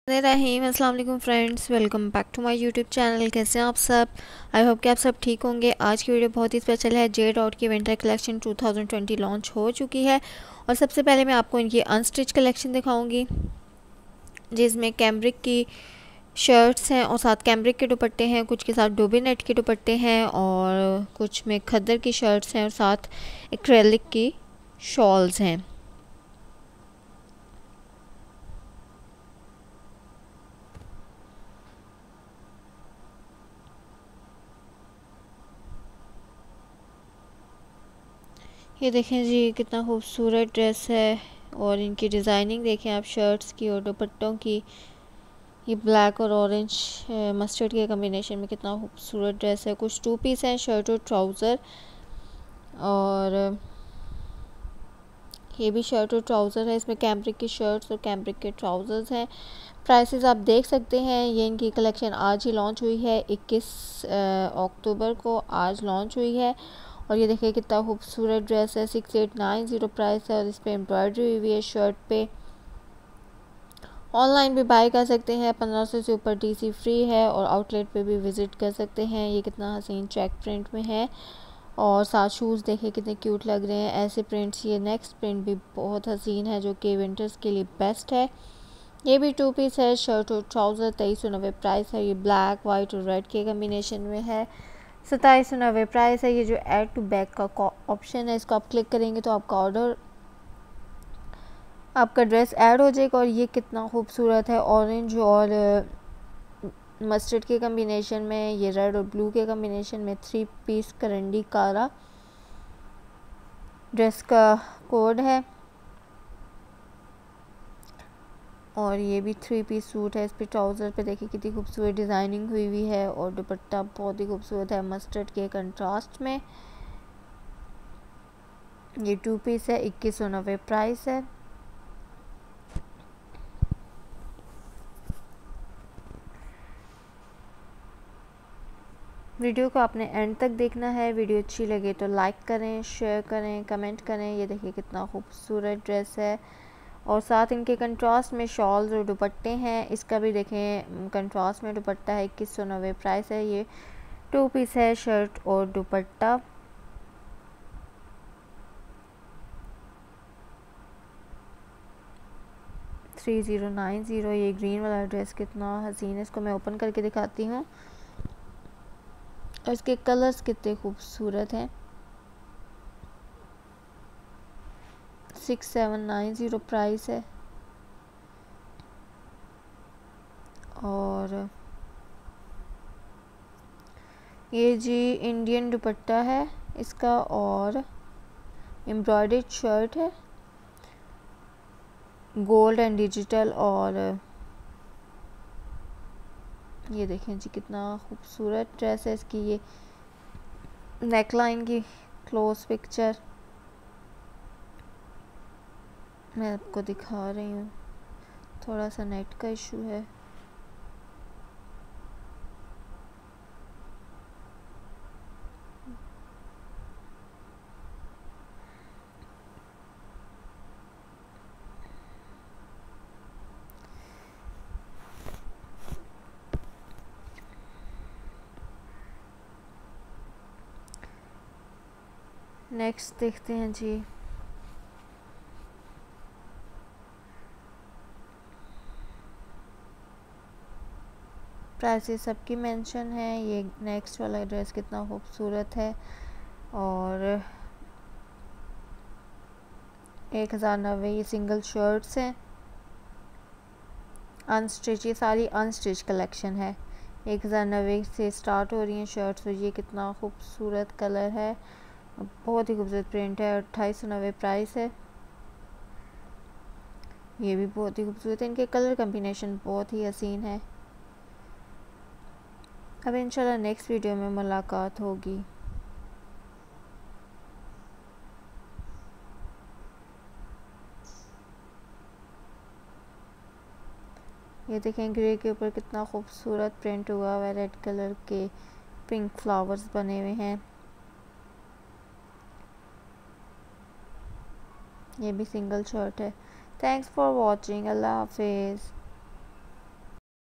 रहीम अस्सलाम वालेकुम friends, welcome back to my YouTube channel. कैसे हैं आप सब? आई होप कि आप सब ठीक होंगे। आज की वीडियो बहुत ही स्पेशल है। जेड आउट की विंटर कलेक्शन 2020 लॉन्च हो चुकी है और सबसे पहले मैं आपको इनकी अनस्टिच कलेक्शन दिखाऊंगी, जिसमें कैम्ब्रिक की शर्ट्स हैं और साथ कैम्ब्रिक के दुपट्टे हैं, कुछ के साथ डोबी नेट के दुपट्टे हैं और कुछ में खद्दर की शर्ट्स हैं और साथ एक्रेलिक की शॉल्स हैं। ये देखें जी, कितना खूबसूरत ड्रेस है और इनकी डिज़ाइनिंग देखें आप शर्ट्स की और दुपट्टों की। ये ब्लैक और ऑरेंज मस्टर्ड के कम्बिनेशन में कितना खूबसूरत ड्रेस है। कुछ टू पीस हैं, शर्ट और ट्राउज़र, और ये भी शर्ट और ट्राउज़र है। इसमें कैम्ब्रिक की शर्ट्स और कैम्ब्रिक के ट्राउज़र्स हैं। प्राइसेस आप देख सकते हैं। ये इनकी कलेक्शन आज ही लॉन्च हुई है, 21 अक्टूबर को आज लॉन्च हुई है। और ये देखिए कितना खूबसूरत ड्रेस है। 6890 प्राइस है और इस पर एम्ब्रॉयडरी हुई हुई है शर्ट पे। ऑनलाइन भी बाय कर सकते हैं, 1500 से ऊपर डीसी फ्री है और आउटलेट पे भी विज़िट कर सकते हैं। ये कितना हसीन चेक प्रिंट में है और साथ शूज़ देखें कितने क्यूट लग रहे हैं। ऐसे प्रिंट्स, ये नेक्स्ट प्रिंट भी बहुत हसीन है जो कि विंटर्स के लिए बेस्ट है। ये भी टू पीस है, शर्ट और ट्राउज़र। 2390 प्राइस है। ये ब्लैक, वाइट और रेड के कम्बिनेशन में है। 2790 प्राइस है। ये जो ऐड टू बैग का ऑप्शन है, इसको आप क्लिक करेंगे तो आपका ड्रेस ऐड हो जाएगा। और ये कितना खूबसूरत है, ऑरेंज और मस्टर्ड के कम्बिनेशन में, ये रेड और ब्लू के कम्बिनेशन में। 3 पीस करंडी कारा ड्रेस का कोड है और ये भी 3 पीस सूट है। इस पे ट्राउज़र पे देखिए कितनी खूबसूरत डिज़ाइनिंग हुई हुई है और दुपट्टा बहुत ही खूबसूरत है मस्टर्ड के कंट्रास्ट में। ये 2 पीस है, 2190 प्राइस है। वीडियो को आपने एंड तक देखना है। वीडियो अच्छी लगे तो लाइक करें, शेयर करें, कमेंट करें। ये देखिए कितना खूबसूरत ड्रेस है और साथ इनके कंट्रास्ट में शॉल्स और दुपट्टे हैं। इसका भी देखें कंट्रास्ट में दुपट्टा है। 2190 प्राइस है। ये 2 पीस है, शर्ट और दुपट्टा। $3090। ये ग्रीन वाला ड्रेस कितना हसीन है, इसको मैं ओपन करके दिखाती हूँ और इसके कलर्स कितने खूबसूरत हैं। 6790 प्राइस है और ये जी इंडियन दुपट्टा है इसका और एम्ब्रॉयडर्ड शर्ट है, गोल्ड एंड डिजिटल। और ये देखें जी कितना खूबसूरत ड्रेस है इसकी। ये नेकलाइन की क्लोज पिक्चर मैं आपको दिखा रही हूँ। थोड़ा सा नेट का इशू है। नेक्स्ट देखते हैं जी। प्राइसेस सबकी मेंशन है। ये नेक्स्ट वाला ड्रेस कितना खूबसूरत है और 1090। ये सिंगल शर्ट्स हैं अनस्टिच, ये सारी अनस्टिच कलेक्शन है। 1090 से स्टार्ट हो रही हैं शर्ट्स और ये कितना खूबसूरत कलर है, बहुत ही खूबसूरत प्रिंट है। 2890 प्राइस है। ये भी बहुत ही खूबसूरत है, इनके कलर कम्बिनेशन बहुत ही हसीन है। अब इंशाल्लाह नेक्स्ट वीडियो में मुलाकात होगी। ये देखें ग्रे के ऊपर कितना खूबसूरत प्रिंट हुआ हुआ है, रेड कलर के पिंक फ्लावर्स बने हुए हैं। ये भी सिंगल शर्ट है। Thanks for watching. अल्लाह हाफिज़।